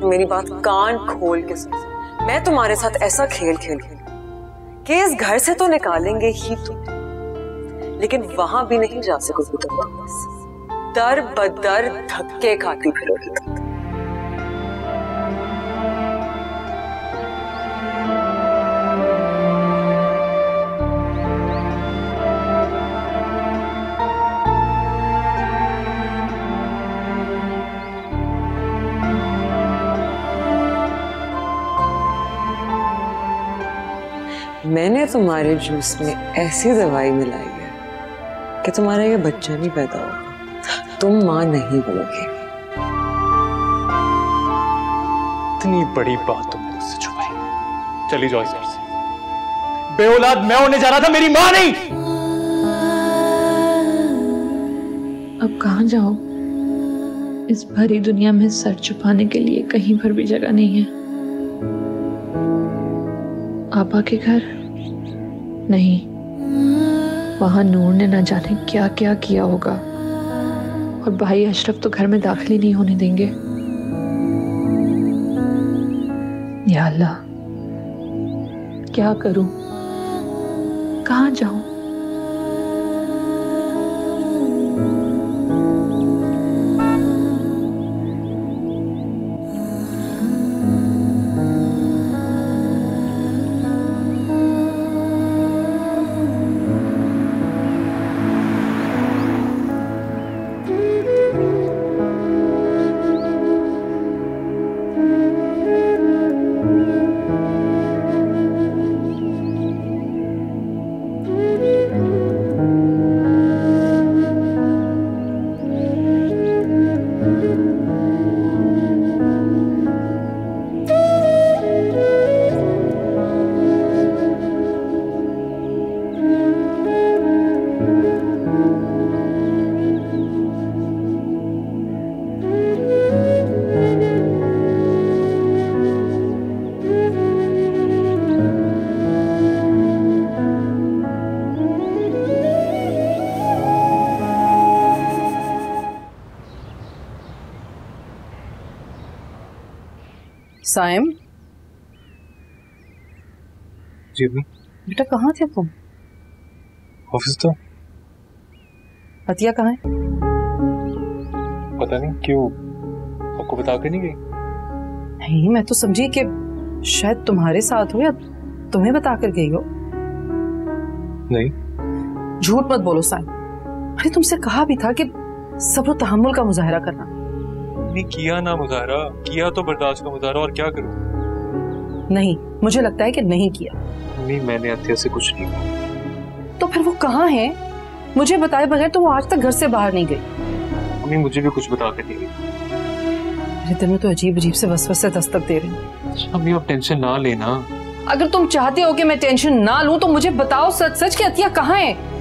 मेरी बात कान खोल के सुन। मैं तुम्हारे साथ ऐसा खेल खेलूंगी कि इस घर से तो निकालेंगे ही तुम, लेकिन वहां भी नहीं जा सकोगे तुम वापस। दर बदर धक्के खाती फिरोगी तुम। मैंने तुम्हारे जूस में ऐसी दवाई मिलाई है कि तुम्हारा ये बच्चा नहीं पैदा होगा, तुम मां नहीं बनोगे। इतनी बड़ी बात तुमने मुझसे छुपाई। चली जाओ इस घर से। बेऔलाद मैं होने जा रहा था, मेरी मां नहीं। अब कहां जाओ? इस भरी दुनिया में सर छुपाने के लिए कहीं पर भी जगह नहीं है। आपा के घर नहीं, वहां नूर ने न जाने क्या क्या किया होगा, और भाई अशरफ तो घर में दाखिल ही नहीं होने देंगे। या अल्लाह, क्या करूं, कहां जाऊं? साइम, जी अम्मी। बेटा कहाँ थे तुम? ऑफिस तो। अतिया कहाँ है? पता नहीं क्यों, आपको बता के नहीं गई? नहीं, मैं तो समझी कि शायद तुम्हारे साथ हो या तुम्हें बता कर गई हो। नहीं। झूठ मत बोलो साइम। अरे तुमसे कहा भी था कि सब्र तहम्मुल का मुजाहरा करना। नहीं किया ना मुजाहरा, किया तो बर्दाश्त का मुजाहरा, और क्या करूं? नहीं, मुझे लगता है कि नहीं किया। नहीं, मैंने अतिया से कुछ नहीं कहा। तो फिर वो कहाँ है? मुझे बताए बगैर तो वो आज तक घर से बाहर नहीं गई। अम्मी मुझे भी कुछ बता के नहीं गई। मेरे दिल में तो अजीब अजीब से वसवसे दस्तक दे रहे हैं। अम्मी आप टेंशन ना लेना। अगर तुम चाहते हो कि मैं टेंशन ना लूं तो मुझे बताओ सच सच कि अतिया कहाँ है?